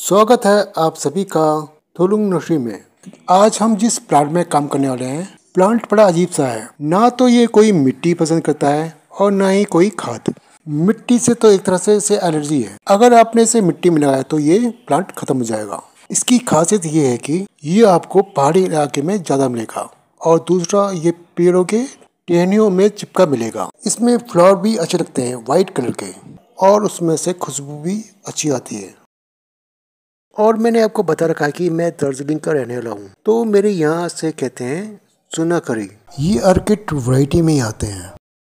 स्वागत है आप सभी का थोलुंग नर्सरी में। आज हम जिस प्लांट में काम करने वाले हैं, प्लांट बड़ा अजीब सा है। ना तो ये कोई मिट्टी पसंद करता है और ना ही कोई खाद। मिट्टी से तो एक तरह से इसे एलर्जी है। अगर आपने इसे मिट्टी में लगाया तो ये प्लांट खत्म हो जाएगा। इसकी खासियत ये है कि ये आपको पहाड़ी इलाके में ज्यादा मिलेगा और दूसरा ये पेड़ों के टहनियों में चिपका मिलेगा। इसमें फ्लावर भी अच्छे लगते हैं, व्हाइट कलर के, और उसमें से खुशबू भी अच्छी आती है। और मैंने आपको बता रखा है कि मैं दार्जिलिंग का रहने वाला हूँ, तो मेरे यहाँ से कहते हैं सुनाकरी। ये ऑर्किड वैरायटी में ही आते हैं।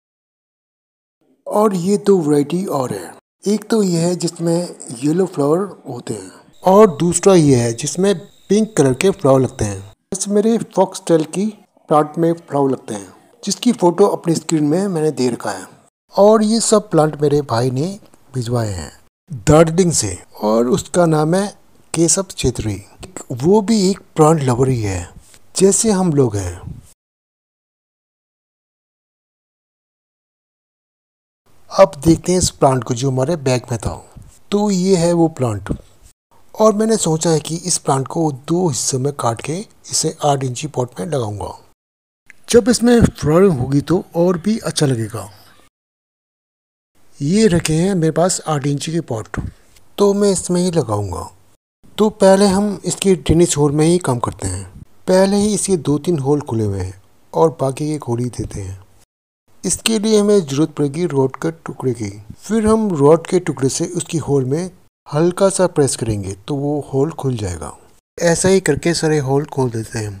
और ये दो वैरायटी और है। एक तो ये है जिसमें येलो फ्लावर होते हैं और दूसरा ये है जिसमें पिंक कलर के फ्लावर लगते हैं। जैसे मेरे फॉक्सटेल की प्लांट में फ्लावर लगते हैं, जिसकी फोटो अपनी स्क्रीन में मैंने दे रखा है। और ये सब प्लांट मेरे भाई ने भिजवाए हैं दार्जिलिंग से, और उसका नाम है केशव छेत्री। वो भी एक प्लांट लवर ही है, जैसे हम लोग हैं। अब देखते हैं इस प्लांट को जो हमारे बैग में था। तो ये है वो प्लांट, और मैंने सोचा है कि इस प्लांट को दो हिस्सों में काट के इसे 8 इंची पॉट में लगाऊंगा। जब इसमें फ्लावरिंग होगी तो और भी अच्छा लगेगा। ये रखे हैं मेरे पास 8 इंची के पॉट, तो मैं इसमें ही लगाऊंगा। तो पहले हम इसके टेनिस होल में ही काम करते हैं। पहले ही इसके 2-3 होल खुले हुए हैं और बाकी के खोल ही देते हैं। इसके लिए हमें ज़रूरत पड़ेगी रॉड के टुकड़े की। फिर हम रॉड के टुकड़े से उसकी होल में हल्का सा प्रेस करेंगे तो वो होल खुल जाएगा। ऐसा ही करके सारे होल खोल देते हैं हम।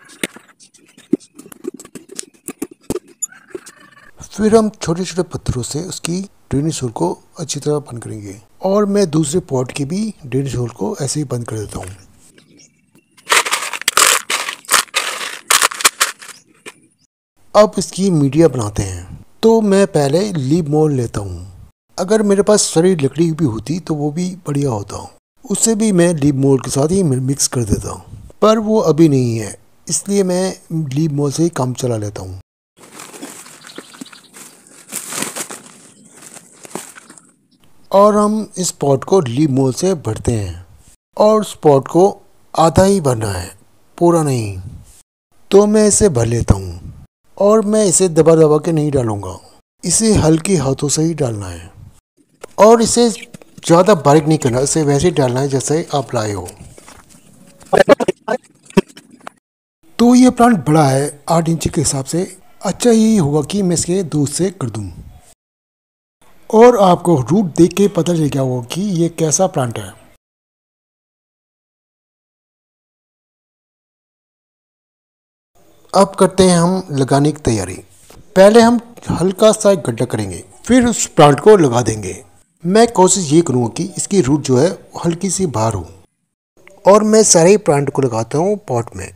फिर हम छोटे छोटे पत्थरों से उसकी ड्रेनेज होल को अच्छी तरह बंद करेंगे, और मैं दूसरे पॉट की भी ड्रेनेज होल को ऐसे ही बंद कर देता हूँ। अब इसकी मीडिया बनाते हैं। तो मैं पहले लीफ मोल्ड लेता हूँ। अगर मेरे पास सारी लकड़ी भी होती तो वो भी बढ़िया होता, उससे भी मैं लीफ मोल्ड के साथ ही मिक्स कर देता हूँ, पर वो अभी नहीं है, इसलिए मैं लीफ मोल्ड से ही काम चला लेता हूँ। और हम इस पॉट को लीफ मोल्ड से भरते हैं, और उस पॉट को आधा ही भरना है, पूरा नहीं। तो मैं इसे भर लेता हूँ, और मैं इसे दबा दबा के नहीं डालूंगा, इसे हल्के हाथों से ही डालना है। और इसे ज़्यादा बारीक नहीं करना, इसे वैसे ही डालना है जैसे आप लाए हो। तो ये प्लांट बड़ा है 8 इंच के हिसाब से। अच्छा यही होगा कि मैं इसके दूध से कर दूँ, और आपको रूट देख के पता चल गया होगा कि ये कैसा प्लांट है। अब करते हैं हम लगाने की तैयारी। पहले हम हल्का सा एक गड्ढा करेंगे, फिर उस प्लांट को लगा देंगे। मैं कोशिश ये करूँगा कि इसकी रूट जो है हल्की सी बाहर हो, और मैं सारे प्लांट को लगाता हूँ पॉट में।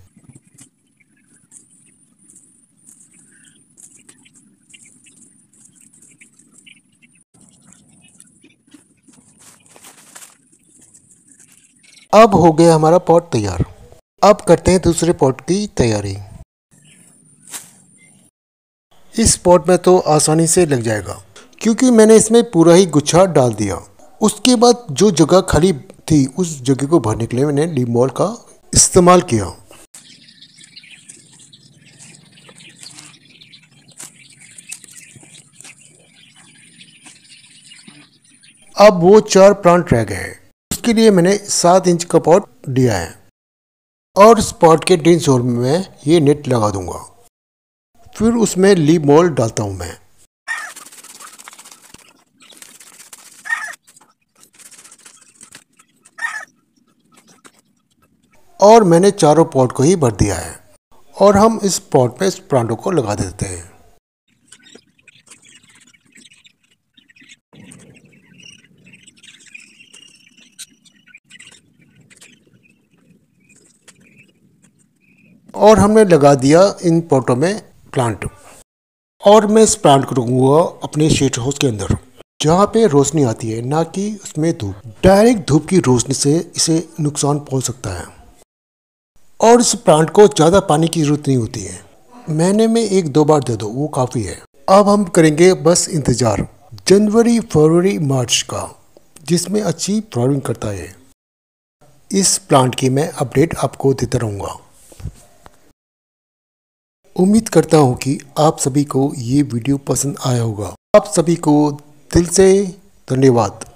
अब हो गया हमारा पॉट तैयार। अब करते हैं दूसरे पॉट की तैयारी। इस पॉट में तो आसानी से लग जाएगा, क्योंकि मैंने इसमें पूरा ही गुच्छा डाल दिया। उसके बाद जो जगह खाली थी उस जगह को भरने के लिए मैंने लीफ मोल्ड का इस्तेमाल किया। अब वो 4 प्लांट रह गए। उसके लिए मैंने 7 इंच का पॉट दिया है, और इस पॉट के ड्रेन होल में मैं ये नेट लगा दूंगा। फिर उसमें लीफ मोल्ड डालता हूँ मैं, और मैंने चारों पॉट को ही भर दिया है। और हम इस पॉट में इस प्लांटों को लगा देते हैं। और हमने लगा दिया इन पॉटों में प्लांट। और मैं इस प्लांट को रखूँगा अपने शेड हाउस के अंदर, जहाँ पे रोशनी आती है, ना कि उसमें धूप। डायरेक्ट धूप की रोशनी से इसे नुकसान पहुँच सकता है। और इस प्लांट को ज़्यादा पानी की ज़रूरत नहीं होती है, महीने में 1-2 बार दे दो, वो काफ़ी है। अब हम करेंगे बस इंतज़ार जनवरी, फरवरी, मार्च का, जिसमें अच्छी फ्लावरिंग करता है। इस प्लांट की मैं अपडेट आपको देता रहूँगा। उम्मीद करता हूँ कि आप सभी को ये वीडियो पसंद आया होगा। आप सभी को दिल से धन्यवाद।